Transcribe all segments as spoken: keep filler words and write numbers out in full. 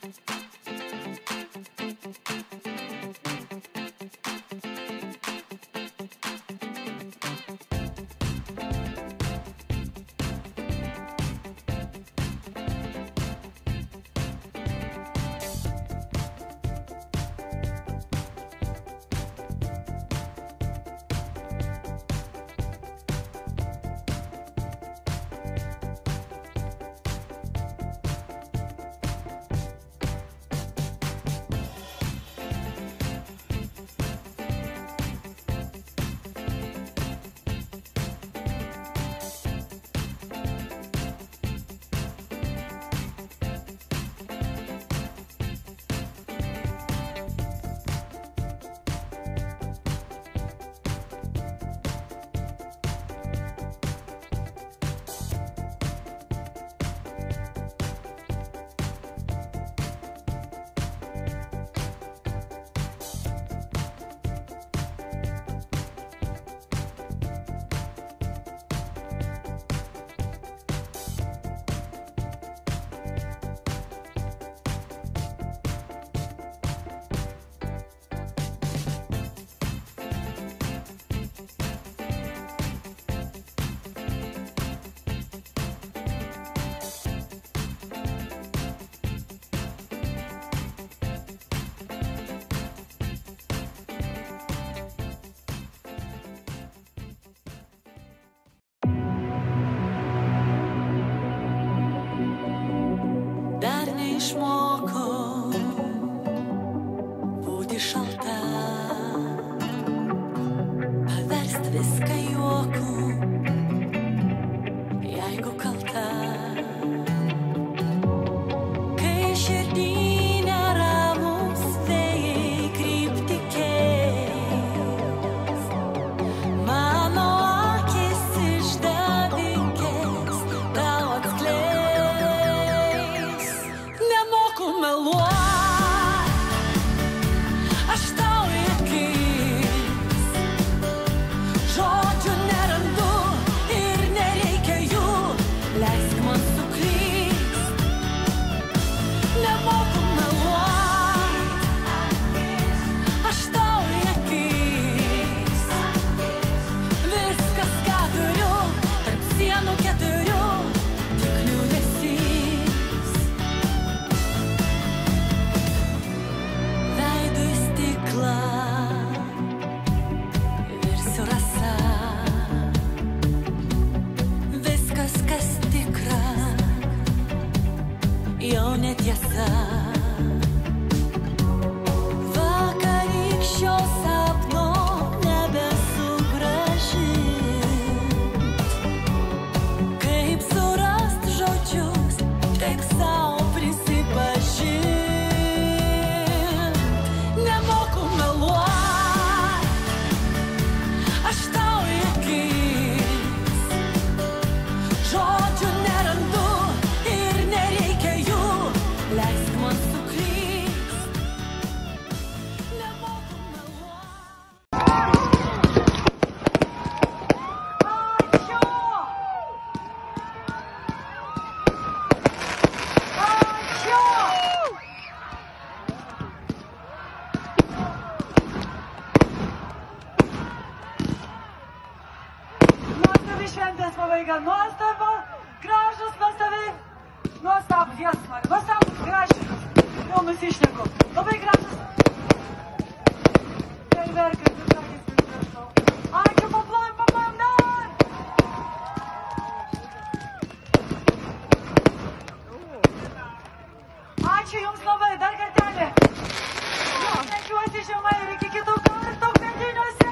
išmokau būti šalta, paverst viską juoku, jeigu kalta. Kai širdį neramus vėjai kryptį keis, mano akis išdavikės tau atskleis. Nemoku meluot, aš tau į akis, žodžių nerandu ir nereikia jų, leisk man suklyst. Nemoku meluot, aš tau į akis, viskas, ką turiu, tarp sienų keturių, tik liūdesys. Veidu į stiklą virsiu rasa, viskas, kas tikra, jau netiesa. Vakarykščio sapno nebesugrąžint, kaip surast žodžius, taip sau prisipažint. Nemoku meluot, aš tau į akis, žodžių nerandu ir nereikia jų, leisk man suklyst. Nemoku meluot. Nuostabi šventės pabaiga, nuostaba, gražus, nuostabi, nuostabus, jas man, nuostabus, gražus, jau nusišneku, labai gražus. Fejerverkai, tu sakys, prašau. Ačiū, paplojim, paplojim dar! Ačiū jums labai, dar kartelį. Svečiuosi žemai ir iki kitų kartų Kvietiniuose.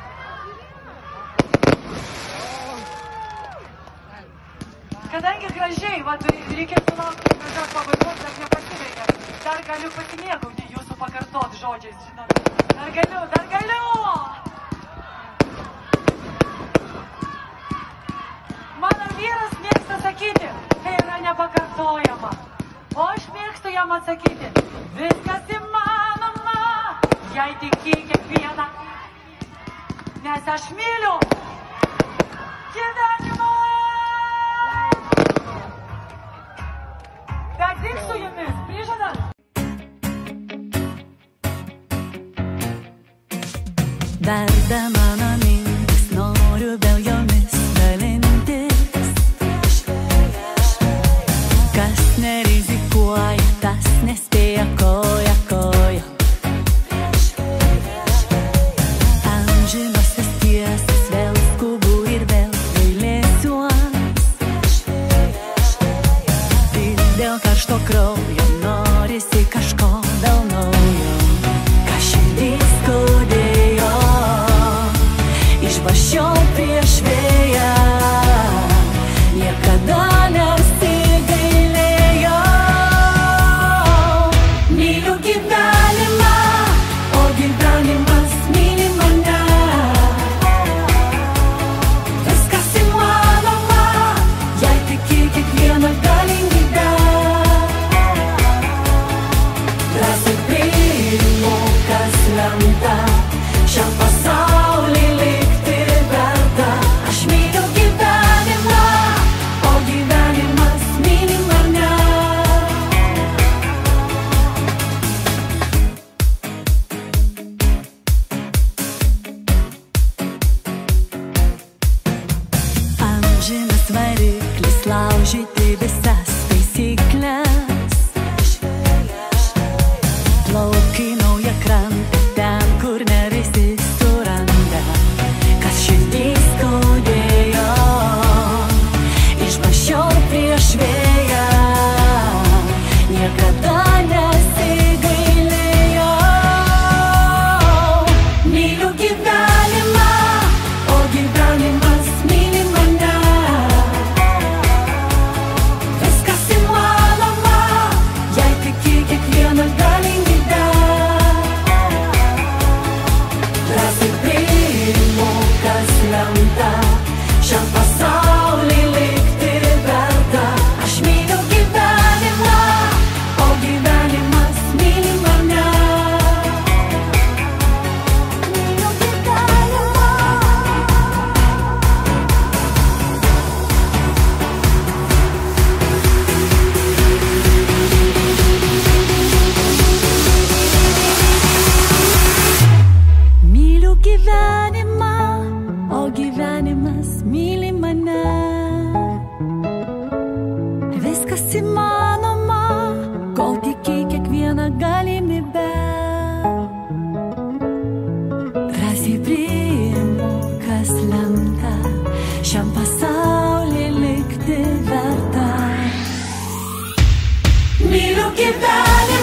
Kadangi graži gražiai, va, reikėtų laukti gražios pabaigos, dar nepasibaigė. Dar galiu pasimėgauti jūsų pakartot žodžiais, žinot. Dar galiu, dar galiu! Mano vyras mėgsta sakyti, tai yra nepakartojama. O aš mėgstu jam atsakyti, viskas įmanoma, jei tiki kiekvieną, nes aš myliu gyvenimą. Bet tik su jumis, prižadat? Verda mano mintis, noriu vėl jomis dalintis. Kas nerizikuoja, tas nespėja koja koja. Amžinos vis tiesas, vėl skubu ir vėl gailėsiuos. Ir dėl karšto kraujo norisi kažko vėl naujo. Ką širdis skaudėjo, išbaščiau prieš vėją, niekada nesigailėjau. Myliu gyvenimą, o gyvenimas myli mane. Viskas įmanoma, jei tiki kiekvieną galimybę. Drąsiai priimu, kas lemta, šiam pasauly likti verta. Aš myliu gyvenimą, o gyvenimas myli mane. Amžinas variklis laužyti visas taisyklės. Plauki naują krantą, ten, kur ne visi suranda. Kas širdis skaudėjo, išbaščiau prieš vėją, niekada nesigailėjau. Myliu gyvenimą, o gyvenimas myli mane. Viskas įmanoma, jei tiki kiekvieną galimybę. Drąsiai priimu, kas lemta, šiam pasauly likti verta. Aš myliu gyvenimą, o gyvenimas myli mane. Myliu gyvenimą. Myliu gyvenimą, o gyvenimas myli mane. Viskas įmanoma, kol tiki kiekvieną galimybę. Drąsiai priimu, kas lemta, šiam pasauly likti verta. Myliu gyvenimą.